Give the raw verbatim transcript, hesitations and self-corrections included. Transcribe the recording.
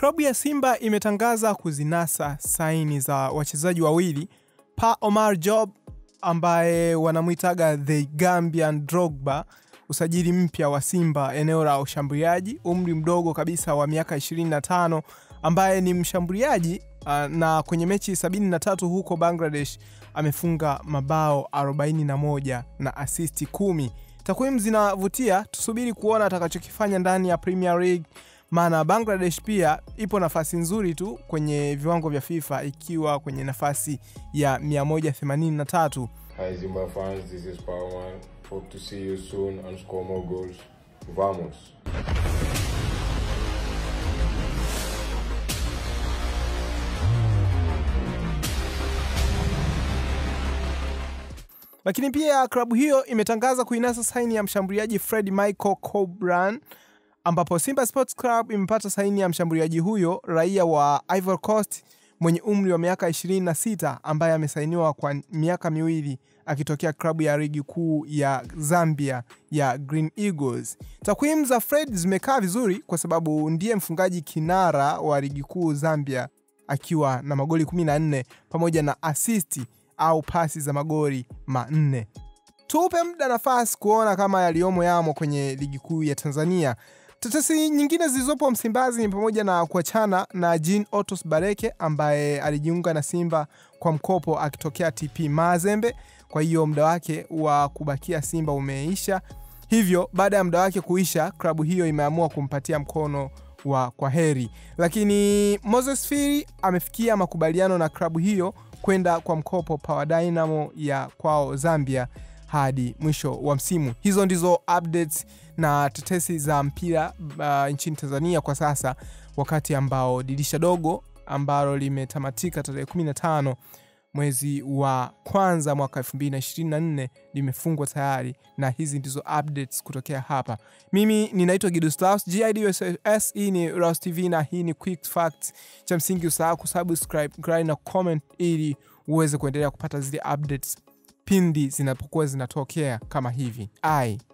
Klabu ya Simba imetangaza kuzinasa saini za wachezaji wawili, Pa Omar Job ambaye wanamuitaga The Gambian Drogba, usajili mpya wa Simba eneo la ushambuliaji, umri mdogo kabisa wa miaka ishirini na tano, ambaye ni mshambuliaji na kwenye mechi sabini na tatu huko Bangladesh amefunga mabao arobaini na moja na assist kumi. Takwimu zinavutia, tusubiri kuona atakachokifanya ndani ya Premier League, maana Bangladesh pia ipo nafasi nzuri tu kwenye viwango vya FIFA ikiwa kwenye nafasi ya mia moja themanini na tatu. Hi Simba fans, this is Power. Hope to see you soon and score more goals. Vamos. Lakini pia klabu hiyo imetangaza kuinasa saini ya mshambuliaji Fred Michael Cobran, ambapo Simba Sports Club imepata saini ya mshambuliaji huyo raia wa Ivory Coast mwenye umri wa miaka ishirini na sita, ambaye amesainiwa kwa miaka miwili akitokea klabu ya ligi kuu ya Zambia ya Green Eagles. Takwimu za Fred zimekaa vizuri kwa sababu ndiye mfungaji kinara wa ligi kuu Zambia akiwa na magoli kumi na nne pamoja na assist au pasi za magoli manne. Tupe muda nafasi kuona kama yaliomo yamo kwenye ligi kuu ya Tanzania. Tetesi nyingine zilizopo Msimbazi ni pamoja na kuachana na Jean Otos Baleke ambaye alijiunga na Simba kwa mkopo akitokea T P Mazembe. Kwa hiyo muda wake wa kubakia Simba umeisha. Hivyo baada ya muda wake kuisha, klabu hiyo imeamua kumpatia mkono wa kwaheri. Lakini Moses Phiri amefikia makubaliano na klabu hiyo kwenda kwa mkopo Power Dynamo ya kwao Zambia hadi mwisho wa msimu. Hizo ndizo updates na tetesi za mpira uh, nchini Tanzania kwa sasa, wakati ambao dirisha dogo ambalo limetamatika tarehe kumi na tano mwezi wa kwanza mwaka elfu mbili na ishirini na nne limefungwa tayari, na hizi ndizo updates kutokea hapa. Mimi ninaitwa Giduslaus, G I D U S S, hii ni Raus T V na hii ni Quick Facts. Cha msingi usahau kusubscribe, like na comment ili uweze kuendelea kupata zile updates pindi zinapokuwa zinatokea kama hivi. Ai.